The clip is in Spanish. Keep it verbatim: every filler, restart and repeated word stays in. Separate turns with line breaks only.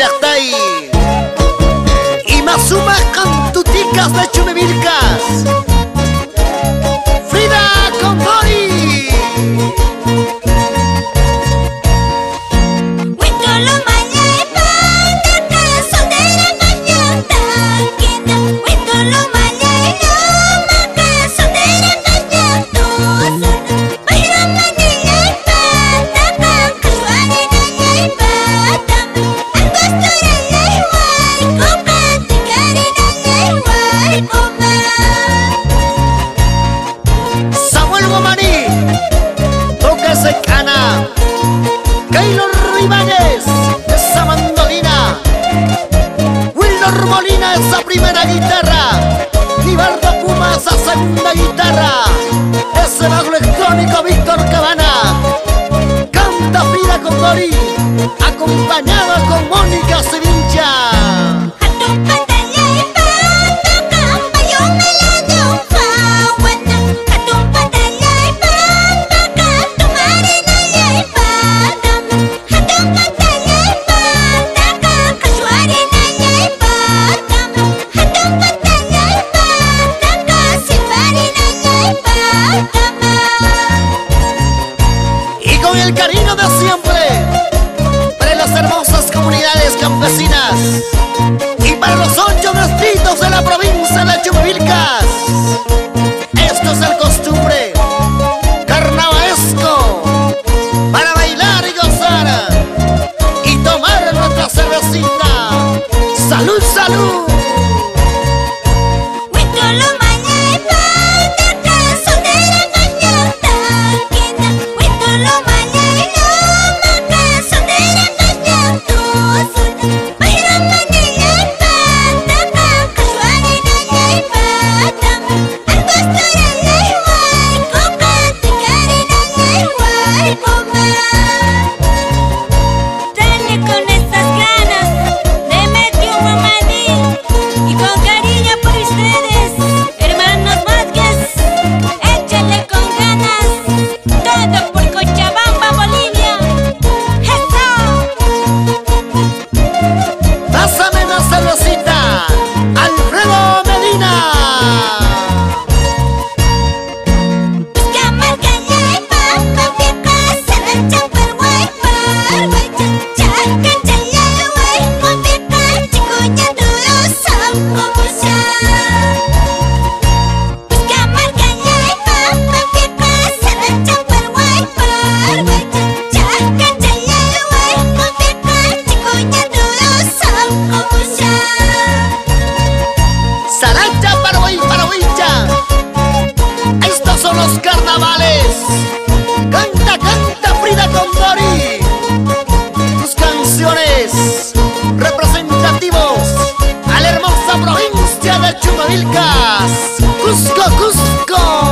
Llaqtay y más suma cantuticas de Chumivilcas. Frida Condori. Samuel Guamaní, toca ese cana. Keylor Ibáñez, esa mandolina. Wilnor Molina, esa primera guitarra. Libardo Puma, esa segunda guitarra. Ese bajo electrónico Víctor Cabana. Canta Frida Condori, acompañada con Mónica Sevincha. Y con el cariño de siempre para las hermosas comunidades campesinas y para los ocho distritos de la provincia de Chumivilcas. Esto es el costumbre carnavalesco para bailar y gozar y tomar nuestra cervecita. ¡Salud, salud! Los carnavales, canta, canta Frida Condori, tus canciones representativos a la hermosa provincia de Chumivilcas, Cusco, Cusco.